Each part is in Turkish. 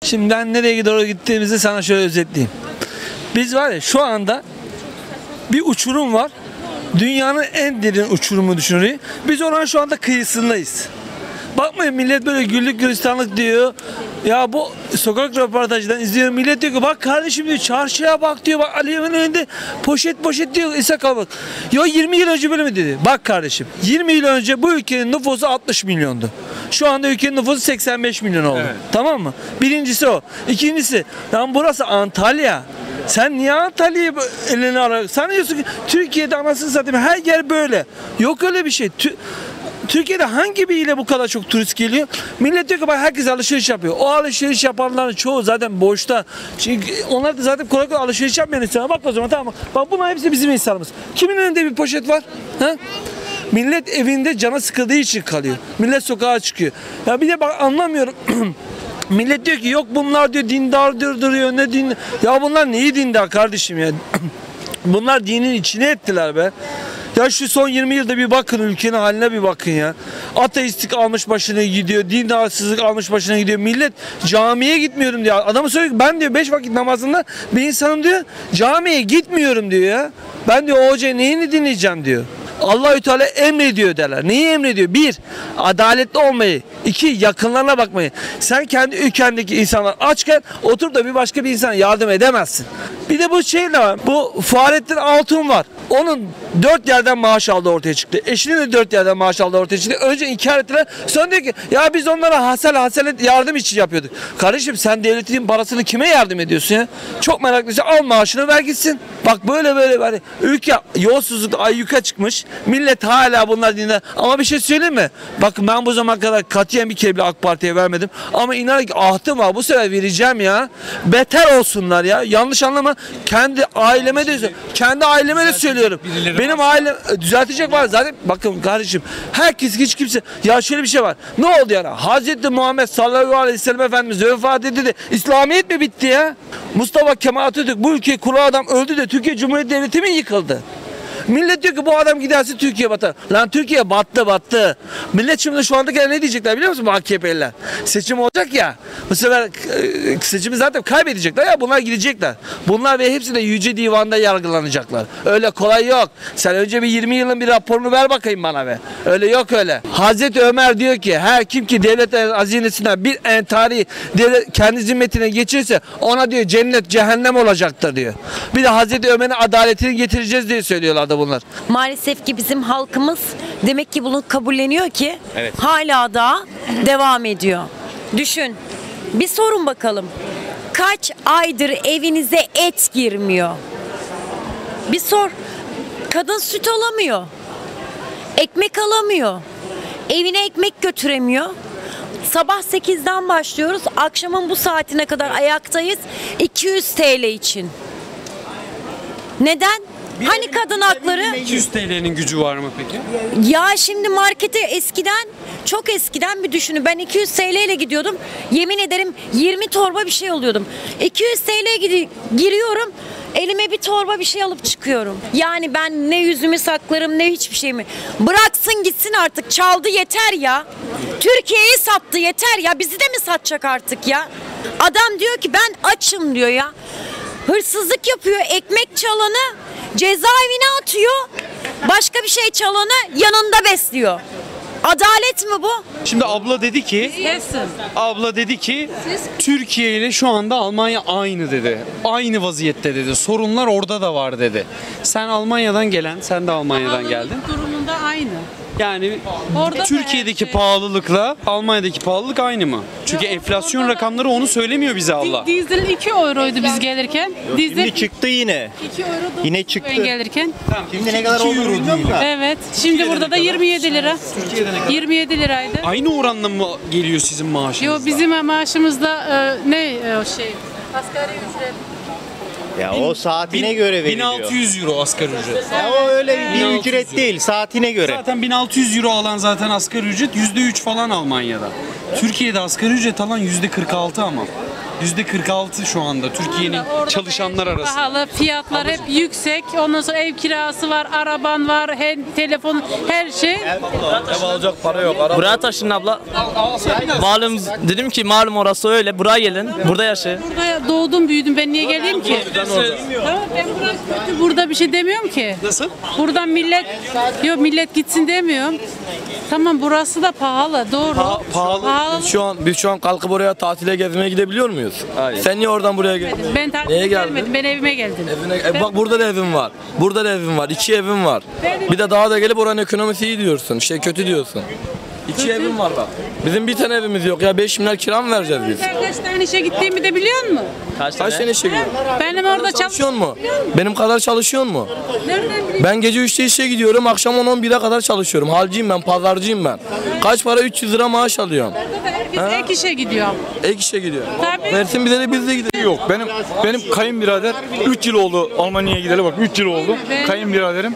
Şimdi ben nereye doğru gittiğimizi sana şöyle özetleyeyim. Biz var ya şu anda bir uçurum var. Dünyanın en derin uçurumu düşünüyor. Biz oranın şu anda kıyısındayız. Bakmayın millet böyle güllük gülistanlık diyor. Ya bu sokak röportajından izliyorum. Millet diyor ki bak kardeşim diyor çarşıya bak diyor. Bak Aliye'nin önünde poşet diyor. İsa kalmak. Ya 20 yıl önce böyle mi dedi? Bak kardeşim 20 yıl önce bu ülkenin nüfusu 60 milyondu. Şu anda ülkenin nüfusu 85 milyon oldu. Evet. Tamam mı? Birincisi o. İkincisi lan burası Antalya. Sen niye Antalya'yı eline alarak? Sen diyorsun ki Türkiye'de anasını satayım her yer böyle. Yok öyle bir şey. Türkiye'de hangi bir ile bu kadar çok turist geliyor? Millet diyor ki bak herkes alışveriş yapıyor. O alışveriş yapanların çoğu zaten boşta. Çünkü onlar da zaten kolay kolay alışveriş yapmayan insanlar. Bak o zaman tamam. Bak bunlar hepsi bizim insanımız. Kimin önünde bir poşet var? Ha? Millet evinde canı sıkıldığı için kalıyor. Millet sokağa çıkıyor. Ya bir de bak anlamıyorum. Millet diyor ki yok bunlar diyor dindardır duruyor ne din. Ya bunlar neyi dindar kardeşim ya? Bunlar dinin içine ettiler be. Ya şu son 20 yılda bir bakın ülkenin haline bir bakın ya. Ateistlik almış başına gidiyor. Dinarsızlık almış başına gidiyor. Millet camiye gitmiyorum diyor. Adamı söylüyor ki ben diyor 5 vakit namazında bir insanım diyor. Camiye gitmiyorum diyor ya. Ben diyor o hocaya neyini dinleyeceğim diyor. Allahü Teala emrediyor derler. Neyi emrediyor? Bir, adaletli olmayı. İki, yakınlarına bakmayı. Sen kendi ülkendeki insanlar açken oturup da bir başka bir insana yardım edemezsin. Bir de bu şey de var. Bu Fahrettin Altun var. Onun 4 yerden maaş aldığı ortaya çıktı. Eşinin de 4 yerden maaş aldığı ortaya çıktı. Önce inkar ettiler. Sonra diyor ki ya biz onlara haselet yardım için yapıyorduk. Kardeşim sen devletin parasını kime yardım ediyorsun ya? Çok meraklıysa al maaşını ver gitsin. Bak böyle ülke yolsuzluk ayyuka çıkmış. Millet hala bunlar dinler. Ama bir şey söyleyeyim mi? Bakın ben bu zamana kadar katiyen bir kere bile AK Parti'ye vermedim. Ama inan ki ahtım var. Bu sefer vereceğim ya. Beter olsunlar ya. Yanlış anlama. Kendi aileme de söylüyorum. Benim ailem düzeltecek var zaten. Bakın kardeşim herkes hiç kimse ya şöyle bir şey var. Ne oldu yani? Hazreti Muhammed sallallahu aleyhi ve sellem Efendimiz vefat etti de İslamiyet mi bitti ya? Mustafa Kemal Atatürk bu ülkeyi kuran adam öldü de Türkiye Cumhuriyeti Devleti mi yıkıldı? Millet diyor ki bu adam giderse Türkiye batar. Lan Türkiye battı. Millet şimdi şu andaki ne diyecekler biliyor musun bu AKP'liler? Seçim olacak ya. Bu sefer seçimi zaten kaybedecekler ya bunlar gidecekler. Bunlar ve hepsi de Yüce Divan'da yargılanacaklar. Öyle kolay yok. Sen önce bir 20 yılın bir raporunu ver bakayım bana be. Öyle yok öyle. Hazreti Ömer diyor ki her kim ki devlet hazinesinden bir entari kendi zimmetine geçirse ona diyor cennet cehennem olacaktır diyor. Bir de Hazreti Ömer'in adaletini getireceğiz diye söylüyorlardı bunlar. Maalesef ki bizim halkımız demek ki bunu kabulleniyor ki evet. Hala da devam ediyor. Düşün. Bir sorun bakalım. Kaç aydır evinize et girmiyor? Bir sor. Kadın süt alamıyor. Ekmek alamıyor. Evine ekmek götüremiyor. Sabah 8'den başlıyoruz. Akşamın bu saatine kadar ayaktayız. 200 TL için. Neden? Hani kadın hakları? 200 TL'nin gücü var mı peki? Ya şimdi markete çok eskiden bir düşünün. Ben 200 TL ile gidiyordum. Yemin ederim 20 torba bir şey alıyordum. 200 TL giriyorum. Elime bir torba bir şey alıp çıkıyorum. Yani ben ne yüzümü saklarım ne hiçbir şey mi? Bıraksın gitsin artık. Çaldı yeter ya. Türkiye'yi sattı yeter ya. Bizi de mi satacak artık ya? Adam diyor ki ben açım diyor ya. Hırsızlık yapıyor. Ekmek çalanı cezaevine atıyor. Başka bir şey çalanı yanında besliyor. Adalet mi bu? Şimdi abla dedi ki Türkiye ile şu anda Almanya aynı dedi. Aynı vaziyette dedi. Sorunlar orada da var dedi. Sen de Almanya'dan geldin. Durumunda aynı. Yani Orada Türkiye'deki pahalılıkla Almanya'daki pahalılık aynı mı? Çünkü enflasyon rakamları onu söylemiyor bize abla. Dizel 2 euroydu biz gelirken. Dizel Şimdi çıktı yine. 2 euro Yine çıktı. gelirken. Şimdi ne kadar olur bilmiyorum da. Evet. Şimdi burada da 27 lira. 27 liraydı. Aynı oranla mı geliyor sizin maaşınız? Yo bizim maaşımızda asgari ücret. Ya o saatine göre veriliyor. 1600 euro asgari ücret. Ya o öyle bir 1600 ücret değil, saatine göre. Zaten 1600 euro alan zaten asgari ücret %3 falan Almanya'da. Türkiye'de asgari ücret alan %46 ama. %46 şu anda Türkiye'nin Orada çalışanlar her şey arasında. pahalı, fiyatlar hep yüksek. Ondan sonra ev kirası var, araban var, telefon, her şey. Buraya taşın abla. Malum dedim ki malum orası öyle. Buraya gelin. Burada yaşayın. Burada doğdum, büyüdüm. Ben niye geleyim ki? Tamam, ben burası kötü. Burada bir şey demiyorum ki. Nasıl? Buradan millet gitsin demiyorum. Tamam, burası da pahalı, doğru. Pahalı. Biz şu an kalkıp oraya tatile gezmeye gidebiliyor muyuz? Hayır. Sen niye oradan buraya geldin? Ben Neye tatile geldin? gelmedim, ben evime geldim. Bak burada da evim var. Burada da evim var. 2 evim var. Bir de daha da gelip oranın ekonomisi iyi diyorsun. Kötü diyorsun. 2 evim var bak. Bizim bir tane evimiz yok ya. 5 milyar kira mı vereceğiz biz? Sen kaç tane işe gittiğimi de biliyor musun? Kaç tane işe gidiyorsun? Benim orada Çalışıyor mu? Benim kadar çalışıyor mu? Nereden bileyim? Ben gece 3'te işe gidiyorum. Akşam 10-11'e kadar çalışıyorum. Halciyim ben, pazarcıyım ben. Kaç para? 300 lira maaş alıyorum. Herkes ek işe gidiyor. Ek işe gidiyor. Tabii. Versin bize de biz de gidelim. Yok benim kayınbirader 3 yıl oldu Almanya'ya gideli, bak 3 yıl oldu. Kayınbiraderim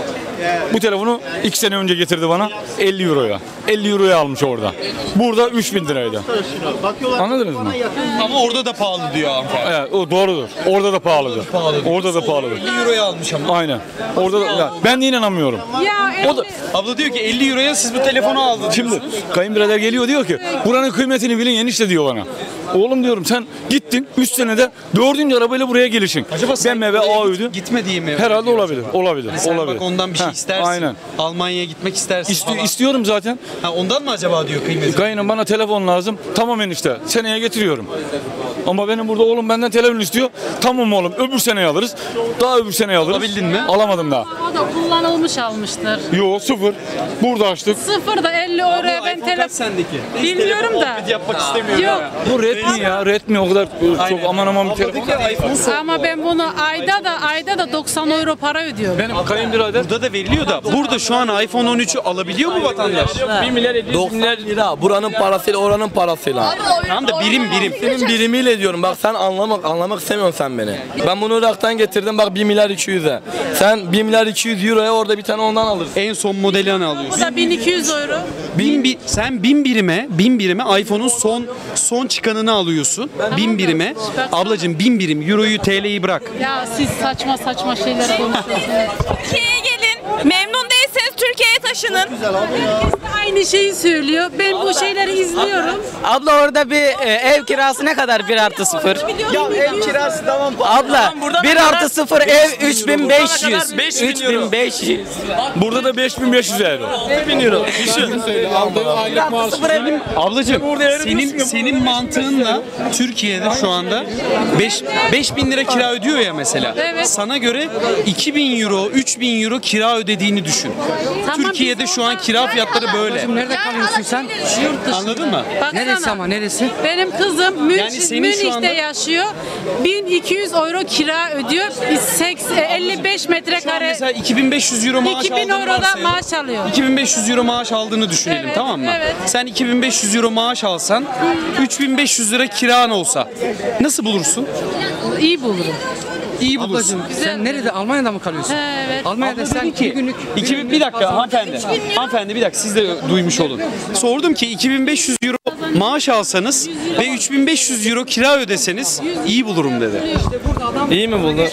bu telefonu 2 sene önce getirdi bana 50 euroya. 50 euroya almış orada. Burada 3000 liraydı. Anladınız mı? Ama orada da pahalı diyor hanımefendi. Evet, o doğrudur. Orada da pahalıdır. Orada da pahalıdır. 50 euroya almış ama. Aynen. Orada da, ya, ben de inanamıyorum. Ya O da Abla diyor ki 50 euroya siz bu telefonu aldınız. şimdi kayınbirader geliyor diyor ki buranın kıymetini bilin enişte diyor bana. Oğlum diyorum sen gittin 3 senede 4. arabayla buraya gelişin. Acaba sen BMW oraya A3'ü. gitme diye mi? Herhalde diyor olabilir. acaba? Olabilir. Yani sen olabilir. bak ondan bir şey Heh, istersin. Aynen. Almanya'ya gitmek istersin falan. İstiyorum zaten. Ha, ondan mı acaba diyor kıymeti? Kayınım bana telefon lazım. Tamam enişte. Seneye getiriyorum. Ama benim burada oğlum benden telefon istiyor. Tamam oğlum öbür seneye alırız. Daha öbür seneye alırız. Alabildin mi? Alamadım daha. o da kullanılmış almıştır. Yo sıfır. Burada açtık. Sıfır da 50 euroya ben iPhone kaç telefon... sendeki? Bilmiyorum da. Yapmak istemiyorum. Yok. Bu Redmi ya. Redmi o kadar çok aman bir telefon. Ama ben bunu ayda da 90 euro para ödüyorum. Benim kayınbirader Burada da veriliyor da burada şu an iPhone 13'ü alabiliyor mu vatandaş? 1 milyar 700 milyar. 90 lira. Buranın parasıyla oranın parasıyla. Tamam da birim. Senin birimiyle diyorum. Bak sen anlamak istemiyorsun sen beni. Ben bunu Irak'tan getirdim bak 1 milyar 200'e. Sen 1 milyar 200 euroya orada bir tane ondan alırsın. En son modelini Bu alıyorsun. da 1200 euro. Sen 1000 birime iPhone'un son çıkanını alıyorsun. 1000 birime. Ablacığım 1000 birim euroyu TL'yi bırak. Ya siz saçma şeyler konuşuyorsunuz. Türkiye'ye gelin. Memnun değilseniz Türkiye'ye taşının. Herkes de aynı şeyi söylüyor. Ben bu şeyleri izliyorum. Abla orada bir ev kirası ne kadar 1+0? Ev kirası tamam. Abla 1+0 ev 3500. 3500. burada da 5500 euro. 1000 euro. Düşün. Ablacığım senin mantığınla Türkiye'de şu anda 5000 lira kira ödüyor ya mesela. Evet. Sana göre 2000 euro, 3000 euro kira ödediğini düşün. Tamam, Türkiye'de biz şu an kira fiyatları böyle. Nerede kalıyorsun sen? Yurt dışında. Anladın mı? Baksana, Neresi ama neresi? benim kızım Yani senin şu Münih'te anda- yaşıyor. 1200 euro kira ödüyor. 55 Şu an metrekare. mesela 2500 euro maaş 2000 aldığını euroda varsayalım. maaş alıyor. 2500 euro maaş aldığını düşünelim, Evet, tamam mı? evet. Sen 2500 euro maaş alsan 3500 lira kiran olsa nasıl bulursun? İyi bulurum. İyi bulursun. Ablacığım sen nerede? Almanya'da mı kalıyorsun? Evet. Almanya'da sen Dedi ki, 2 günlük... 2000 bir dakika hanımefendi. Hanımefendi bir dakika siz de duymuş olun. Sordum ki 2500 euro maaş alsanız ve 3500 euro kira ödeseniz iyi bulurum dedi. İyi mi buldu?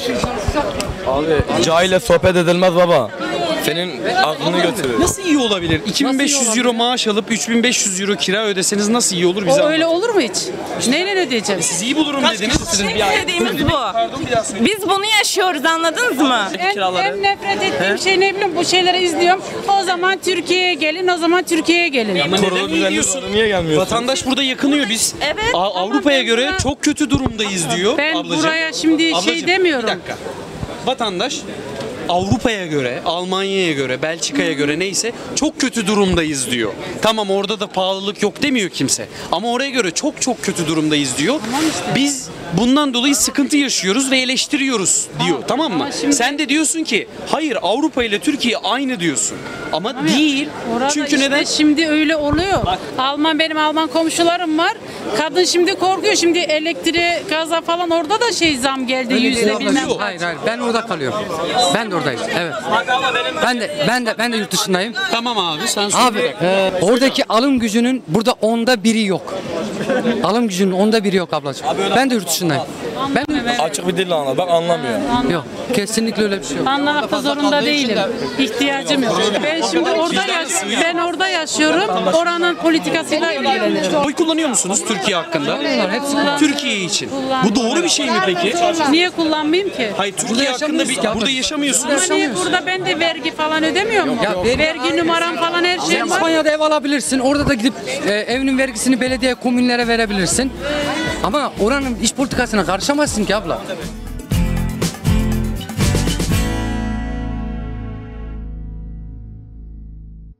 Abi cahille sohbet edilmez baba. Senin aklını götürür. Nasıl iyi olabilir? 2500 euro maaş alıp 3500 euro kira ödeseniz nasıl iyi olur O bize öyle anlatın. olur mu hiç? Neyle ödeyeceğim? Siz iyi bulurum dediniz. Dediğimiz bu. Biz bunu yaşıyoruz, anladınız mı? En nefret ettiğim şey ne bileyim, bu şeyleri izliyorum. O zaman Türkiye'ye gelin, o zaman Türkiye'ye gelin. Ama neden iyi diyorsun? Niye gelmiyorsun? Vatandaş burada yakınıyor biz. Evet. Avrupa'ya ben göre buna- çok kötü durumdayız diyor Ben ablacığım. buraya şimdi Ablacığım, şey demiyorum. Bir dakika. Vatandaş Avrupa'ya göre, Almanya'ya göre, Belçika'ya göre neyse çok kötü durumdayız diyor. Tamam orada da pahalılık yok demiyor kimse. Ama oraya göre çok kötü durumdayız diyor. Biz bundan dolayı sıkıntı yaşıyoruz ve eleştiriyoruz diyor. Tamam mı? ama şimdi- Sen de diyorsun ki hayır Avrupa ile Türkiye aynı diyorsun. Ama değil. Orada Çünkü işte neden? şimdi öyle oluyor. Benim Alman komşularım var. Kadın şimdi korkuyor. Şimdi elektriğe, gaza falan orada da zam geldi. Yüzde bilmem. Yok. Hayır ben orada kalıyorum. Ben de oradayım. Evet. Ben de yurt dışındayım. Tamam abi sen Abi oradaki alım gücünün burada 1/10 yok. Alım gücünün onda biri yok ablacığım. Ben de yurt dışındayım. Ben Açık bir dille anlat. Bak anlamıyor. yok. Kesinlikle öyle bir şey yok. Anlamakta zorunda değilim. İhtiyacım yok. Ben şimdi orada yaşıyorum. Oranın politikasıyla ilgilenirim. Oy kullanıyor musunuz Türkiye hakkında? Hepsi Türkiye için. Bu doğru bir şey mi peki? Niye kullanmayayım ki? Hayır, Türkiye hakkında burada yaşamıyorsunuz. Ama niye burada ben de vergi falan ödemiyor muyum? Vergi numaram falan her şey var. İspanya'da ev alabilirsin. Orada da gidip evinin vergisini belediye, komünlere verebilirsin. Ama oranın iş politikasına karışamazsın ki abla.